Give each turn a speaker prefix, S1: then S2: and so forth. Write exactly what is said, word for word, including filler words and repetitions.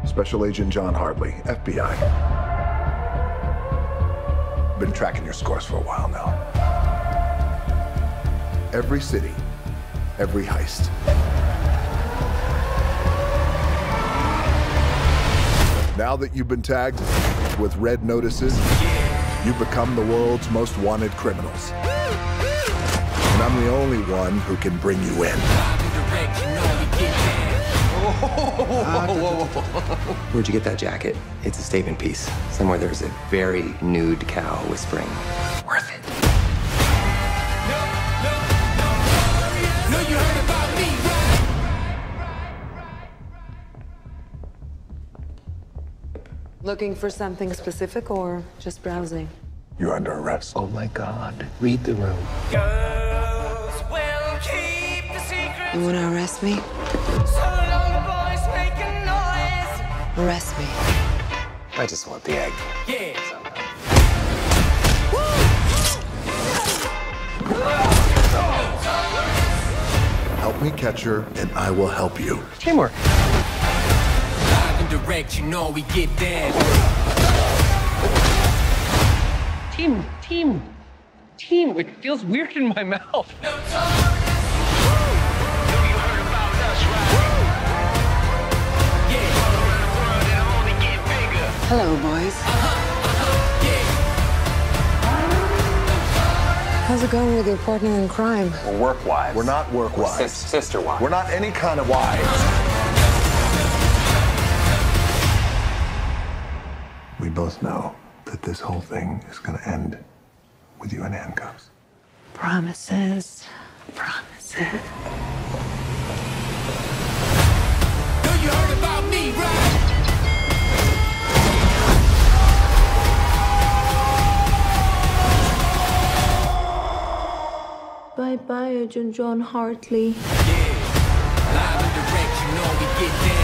S1: Special Agent John Hartley, F B I. Been tracking your scores for a while now. Every city, every heist. Now that you've been tagged with red notices, you've become the world's most wanted criminals. And I'm the only one who can bring you in.
S2: Where'd you get that jacket? It's a statement piece. Somewhere there's a very nude cow whispering, worth it.
S3: No, you heard about me,
S4: Looking for something specific or just browsing?
S1: You're under arrest.
S2: Oh my God, read the room.
S3: Girls will keep the secret.
S4: You wanna arrest me?
S3: So long the boys making noise.
S4: Arrest me.
S2: I just want the egg.
S3: Yeah.
S1: Help me catch her, and I will help you.
S2: Teamwork.
S3: Live and direct, you know we get that.
S5: Team, team, team. It feels weird in my mouth.
S4: Hello, boys. How's it going with your partner in crime?
S2: We're work wives.
S1: We're not work wives.
S2: Sis- sister wives.
S1: We're not any kind of wives. We both know that this whole thing is gonna end with you in handcuffs.
S4: Promises. Promises.
S3: No, you heard about me, right?
S4: Bye-bye, Agent John Hartley.
S3: Yeah. Live and direct, you know we get that.